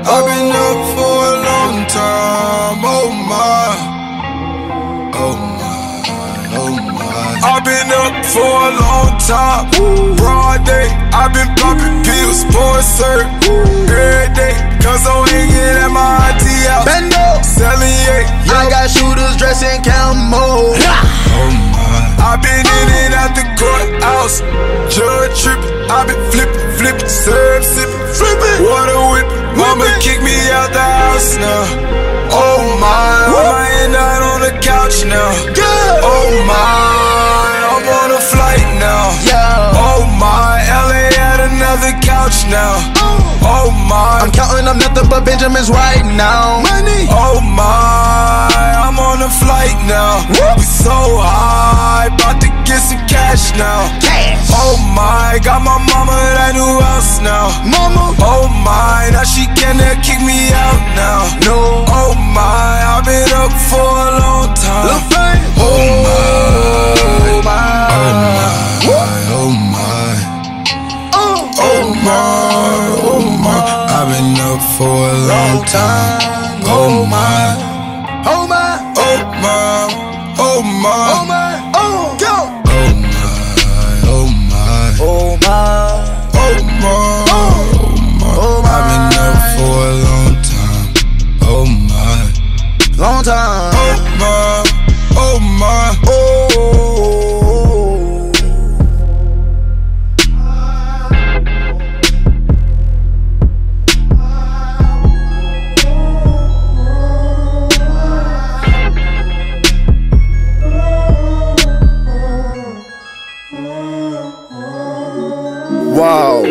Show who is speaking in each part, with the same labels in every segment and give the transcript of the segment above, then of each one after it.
Speaker 1: I've been up for a long time, oh my, oh my, oh my. I've been up for a long time, broad day. I've been popping pills, pouring syrup every day, cause I'm hanging at my auntie house.
Speaker 2: Bendo,
Speaker 1: selling
Speaker 2: I got shooters dressed in camo.
Speaker 1: Oh my. I've been in and out the courthouse, judge tripping. I've been flipping, syrup sipping, water whipping. Mama kicked me out the house now. Oh my, I end out on the couch now. Oh my, I'm on a flight now. Oh my, LA at another couch now. Oh my,
Speaker 2: I'm counting up nothing but Benjamins right now. Money.
Speaker 1: Oh my, I'm on a flight now. We so high, about to get some cash now. Oh my, got my mama that new house now.
Speaker 2: Mama.
Speaker 1: Oh my, now she cannot kick me out now.
Speaker 2: No.
Speaker 1: Oh my, I've been up for a long time. Oh my, oh my, oh my, oh my, oh my. I've been up for a long time. Oh my,
Speaker 2: Oh my,
Speaker 1: oh my, oh my,
Speaker 2: oh my, oh, go.
Speaker 1: oh my, oh my,
Speaker 2: Oh my,
Speaker 1: oh my, oh my. I've been up for a long time. Oh my,
Speaker 2: long time.
Speaker 1: oh my, oh my.
Speaker 2: Oh. Wow.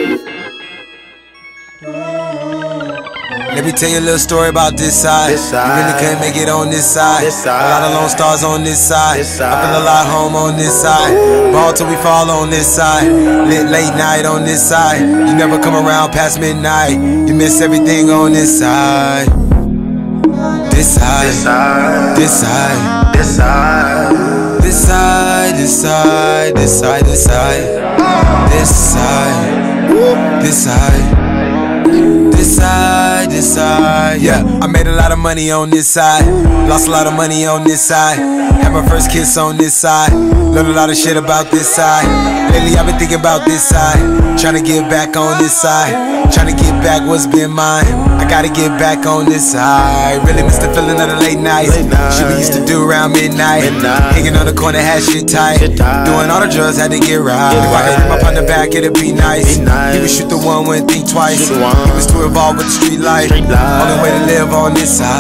Speaker 3: Let me tell you a little story about this side. You really couldn't make it on this side. A lot of lone stars on this side. I feel a lot home on this side. Ball till we fall on this side. Lit late night on this side. You never come around past midnight. You miss everything on this side. This side. This side. This side. This side. This side. This side. This side. This side. This side. This side, this side, yeah. I made a lot of money on this side. Lost a lot of money on this side. Had my first kiss on this side. Learned a lot of shit about this side. Lately I've been thinking about this side. Trying to get back on this side. Trying to get back what's been mine. I gotta get back on this side. Really miss the feeling of the late nights. Shit we used to do around midnight. Hanging on the corner, had shit tight. Doing all the drugs, had to get right. If I could hit my partner back, it'd be nice. He would shoot the one, wouldn't think twice. He was too involved with the street life. Only way to live on this side.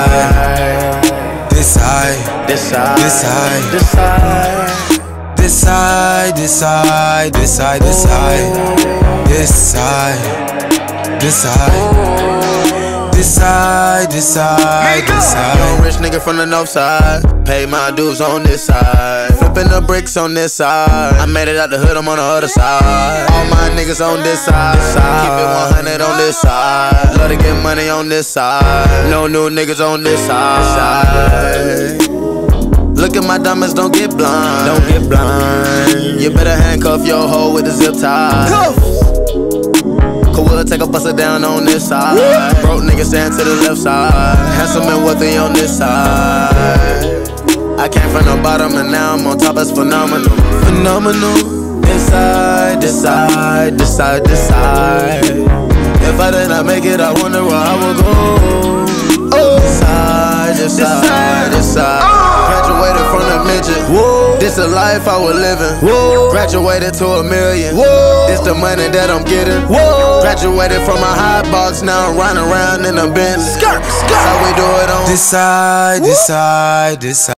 Speaker 3: This side. This side. This side. This side. This side. This side. This side. This side. This side. This side. This side, this side, this side.
Speaker 2: Young rich nigga from the north side. Pay my dues on this side. Flipping the bricks on this side. I made it out the hood, I'm on the other side. All my niggas on this side. Keep it 100 on this side. Love to get money on this side. No new niggas on this side. Look at my diamonds, don't get blind. Don't get blind. You better handcuff your hoe with a zip tie. We'll take a buster down on this side. Broke niggas stand to the left side. Handsome and wealthy on this side. I came from the bottom and now I'm on top, that's phenomenal. Phenomenal. This side, this side, this side, this side. If I did not make it, I wonder where I would go. Oh, this side, this side, this side. Graduated from the midget. Whoa. This the life I was living. Whoa. Graduated to $1 million. Whoa. This the money that I'm getting. Whoa. Graduated from a high box, now I'm riding around in a Bentley. That's how we do it on
Speaker 3: this side, this side, this side.